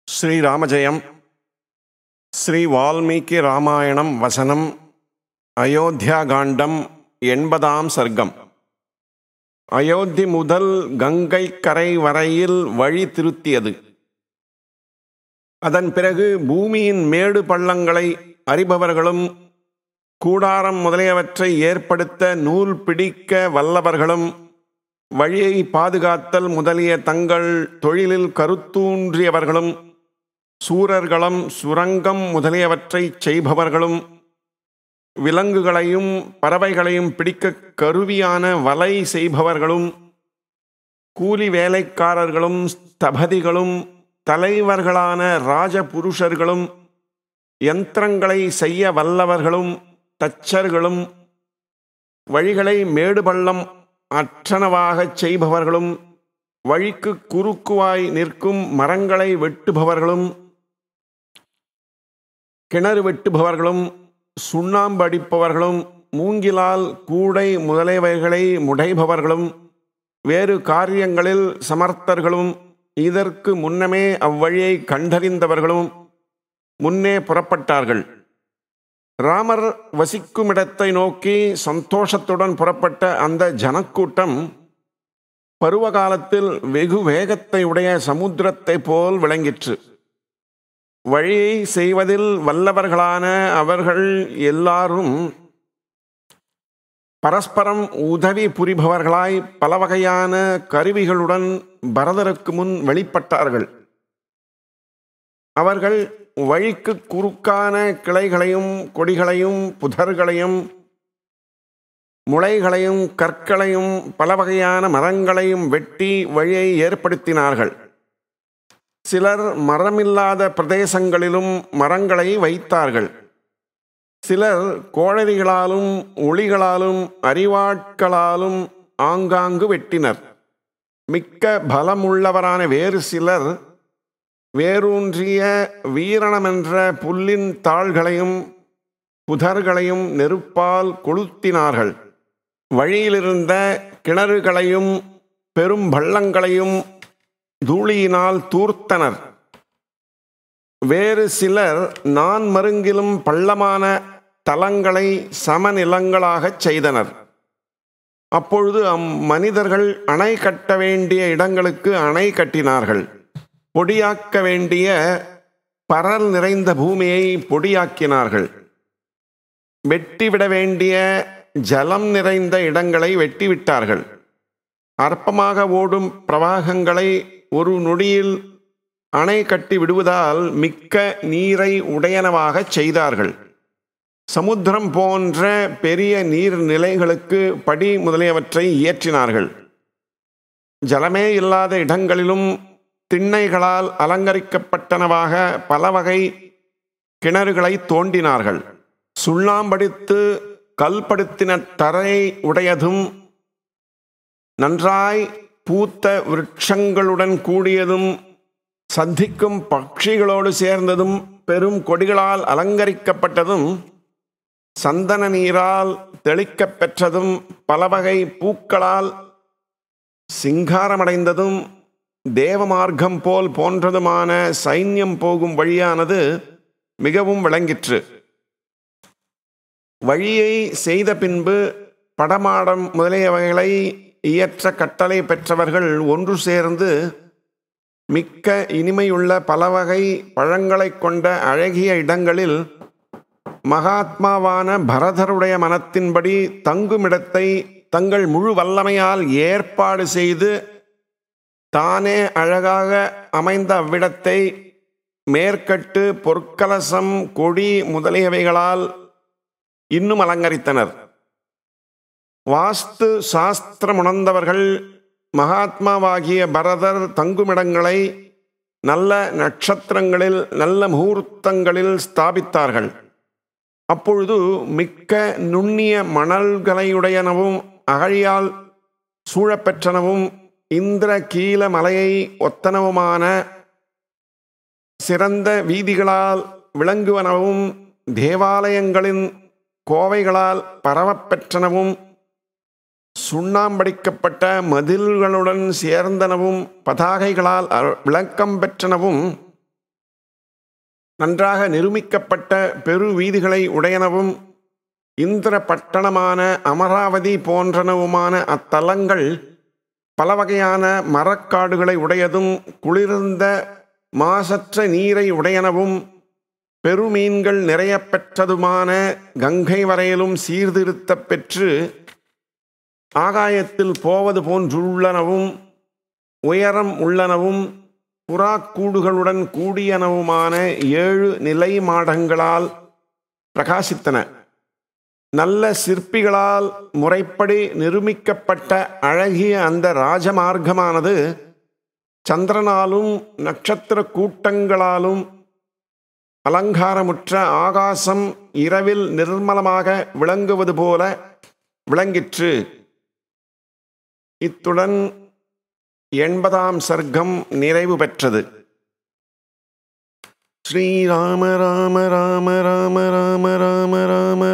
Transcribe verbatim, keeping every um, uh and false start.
ஸ்ரீராமஜெயம். ஸ்ரீ வால்மீகி ராமாயணம் வசனம். அயோத்தியாகாண்டம் எண்பதாம் சர்க்கம். அயோத்தி முதல் கங்கை கரை வரையில் வழி திருத்தியது. அதன் பிறகு பூமியின் மேடு பள்ளங்களை அறிபவர்களும் கூடாரம் முதலியவற்றை ஏற்படுத்த நூல் பிடிக்க வல்லவர்களும் வழியை பாதுகாத்தல் முதலிய தங்கள் தொழிலில் கருத்தூன்றியவர்களும் சூரர்களும் சுரங்கம் முதலியவற்றை செய்பவர்களும் விலங்குகளையும் பறவைகளையும் பிடிக்க கருவியான வலை செய்பவர்களும் கூலி வேலைக்காரர்களும் ஸ்தபதிகளும் தலைவர்களான ராஜபுருஷர்களும் யந்திரங்களை செய்ய வல்லவர்களும் தச்சர்களும் வழிகளை மேடு பள்ளம் அற்றனவாகச் செய்பவர்களும் வழிக்கு குறுக்குவாய் நிற்கும் மரங்களை வெட்டுபவர்களும் கிணறு வெட்டுபவர்களும் சுண்ணாம்பு அடிப்பவர்களும் மூங்கிலால் கூடை முதலியவைகளை முடைபவர்களும் வேறு காரியங்களில் சமர்த்தர்களும் இதற்கு முன்னமே அவ்வழியை கண்டறிந்தவர்களும் முன்னே புறப்பட்டார்கள். ராமர் வசிக்குமிடத்தை நோக்கி சந்தோஷத்துடன் புறப்பட்ட அந்த ஜனக்கூட்டம் பருவகாலத்தில் வெகு வேகத்தை உடைய சமுத்திரத்தை போல் விளங்கிற்று. வழியை செய்வதில் வல்லவர்களான அவர்கள் எல்லாரும் பரஸ்பரம் உதவி புரிபவர்களாய் பல வகையான கருவிகளுடன் பரதருக்கு முன் வெளிப்பட்டார்கள். அவர்கள் வழிக்கு குறுக்கான கிளைகளையும் கொடிகளையும் புதர்களையும் முளைகளையும் கற்களையும் பல வகையான மரங்களையும் வெட்டி வழியை ஏற்படுத்தினார்கள். சிலர் மரமில்லாத பிரதேசங்களிலும் மரங்களை வைத்தார்கள். சிலர் கோழரிகளாலும் ஒளிகளாலும் அறிவாட்களாலும் ஆங்காங்கு வெட்டினர். மிக்க பலமுள்ளவரான வேறு சிலர் வேரூன்றிய வீரணமென்ற புல்லின் தாள்களையும் புதர்களையும் நெருப்பால் கொளுத்தினார்கள். வழியிலிருந்த கிணறுகளையும் பெரும் பள்ளங்களையும் தூளியினால் தூர்த்தனர். வேறு சிலர் நான் மருங்கிலும் பள்ளமான தலங்களை சமநிலங்களாகச் செய்தனர். அப்பொழுது அம்மனிதர்கள் அணை கட்ட வேண்டிய இடங்களுக்கு அணை கட்டினார்கள். பொடியாக்க வேண்டிய பரல் நிறைந்த பூமியை பொடியாக்கினார்கள். வெட்டிவிட வேண்டிய ஜலம் நிறைந்த இடங்களை வெட்டிவிட்டார்கள். அற்பமாக ஓடும் பிரவாகங்களை ஒரு நொடியில் அணை கட்டி விடுவதால் மிக்க நீரை உடையனவாகச் செய்தார்கள். சமுத்திரம் போன்ற பெரிய நீர்நிலைகளுக்கு படி முதலியவற்றை இயற்றினார்கள். ஜலமே இல்லாத இடங்களிலும் திண்ணைகளால் அலங்கரிக்கப்பட்டனவாக பல வகை கிணறுகளை தோண்டினார்கள். சுண்ணாம்படித்து கல்படுத்தின தரை உடையதும் நன்றாய் பூத்த விருட்சங்களுடன் கூடியதும் சந்திக்கும் பட்சிகளோடு சேர்ந்ததும் பெரும் கொடிகளால் அலங்கரிக்கப்பட்டதும் சந்தன நீரால் தெளிக்கப் பெற்றதும் பல வகை பூக்களால் சிங்காரமடைந்ததும் தேவமார்க்கம் போல் போன்றதுமான சைன்யம் போகும் வழியானது மிகவும் விளங்கிற்று. வழியை செய்த பின்பு படமாடம் முதலியவைகளை இயற்ற கட்டளை பெற்றவர்கள் ஒன்று சேர்ந்து மிக்க இனிமையுள்ள பல வகை பழங்களை கொண்ட அழகிய இடங்களில் மகாத்மாவான பரதருடைய மனத்தின்படி தங்குமிடத்தை தங்கள் முழு வல்லமையால் ஏற்பாடு செய்து தானே அழகாக அமைந்த அவ்விடத்தை மேற்கட்டு பொற்கலசம் கொடி முதலியவைகளால் இன்னும் அலங்கரித்தனர். வாஸ்து சாஸ்திரம் உணர்ந்தவர்கள் மகாத்மாவாகிய பரதர் தங்குமிடங்களை நல்ல நட்சத்திரங்களில் நல்ல முகூர்த்தங்களில் ஸ்தாபித்தார்கள். அப்பொழுது மிக்க நுண்ணிய மணல்களையுடையனவும் அகழியால் சூழப்பெற்றனவும் இந்திர கீல மலையை ஒத்தனவுமான சிறந்த வீதிகளால் விளங்குவனவும் தேவாலயங்களின் கோவைகளால் பரவப்பெற்றனவும் சுண்ணாம்படிக்கப்பட்ட மதில்களுடன் சேர்ந்தனவும் பதாகைகளால் விளக்கம் பெற்றனவும் நன்றாக நிருமிக்கப்பட்ட பெரு வீதிகளை உடையனவும் இந்திர பட்டணமான அமராவதி போன்றனவுமான அத்தலங்கள் பல வகையான மரக்காடுகளை உடையதும் குளிர்ந்த மாசற்ற நீரை உடையனவும் பெருமீன்கள் நிறைய பெற்றதுமான கங்கை வரையிலும் சீர்திருத்தப் பெற்று ஆகாயத்தில் போவது போன்றுள்ளனவும் உயரம் உள்ளனவும் புறாக்கூடுகளுடன் கூடியனவுமான ஏழு நிலை மாடங்களால் பிரகாசித்தன. நல்ல சிற்பிகளால் முறைப்படி நிருமிக்கப்பட்ட அழகிய அந்த ராஜமார்க்கமானது சந்திரனாலும் நட்சத்திர கூட்டங்களாலும் அலங்காரமுற்ற ஆகாசம் இரவில் நிர்மலமாக விளங்குவது போல விளங்கிற்று. இத்துடன் எண்பதாம் சர்க்கம் நிறைவு பெற்றது. ஸ்ரீராம ராம ராம ராம ராம ராம ராம